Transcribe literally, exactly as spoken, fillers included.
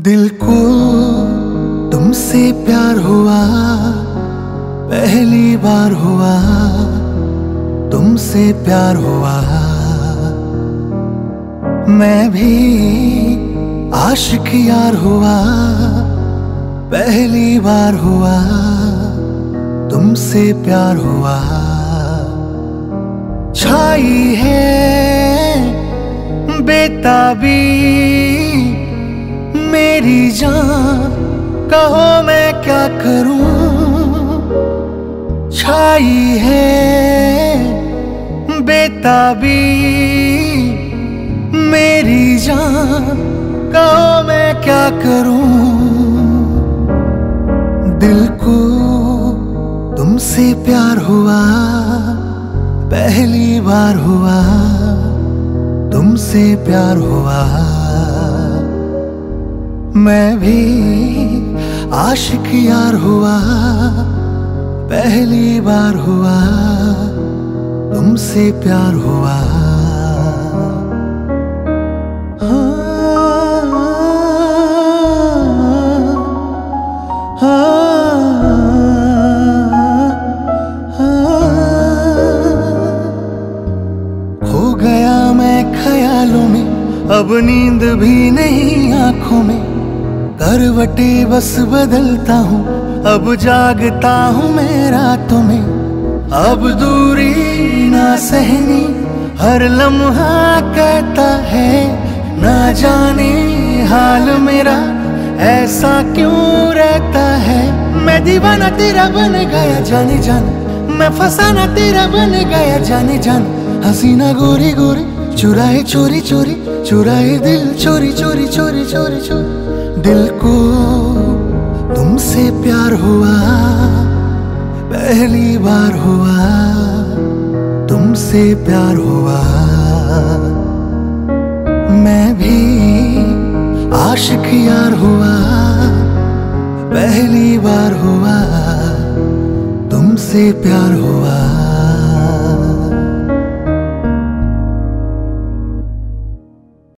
दिल को तुमसे प्यार हुआ, पहली बार हुआ तुमसे प्यार हुआ। मैं भी आशिक यार हुआ, पहली बार हुआ तुमसे प्यार हुआ। छाई है बेताबी मेरी जान, कहो मैं क्या करूं। छाई है बेताबी मेरी जान, कहो मैं क्या करूं। दिल को तुमसे प्यार हुआ, पहली बार हुआ तुमसे प्यार हुआ। मैं भी आशिक यार हुआ, पहली बार हुआ तुमसे प्यार हुआ। खो गया मैं ख्यालों में, अब नींद भी नहीं आंखों में। करवटे बस बदलता हूँ, अब जागता हूँ मैं रातों में। अब दूरी ना सहनी, हर लम्हा कहता है ना जाने हाल मेरा ऐसा क्यों रहता है। मैं दीवाना तेरा बन गया जाने जान, मैं फसाना तेरा बन गया जाने जान। हसीना गोरी गोरी चुराए चोरी चोरी, चुराए दिल चोरी चोरी चोरी चोरी चोरी। दिल को तुमसे प्यार हुआ, पहली बार हुआ तुमसे प्यार हुआ। मैं भी आशिक यार हुआ, पहली बार हुआ तुमसे प्यार हुआ।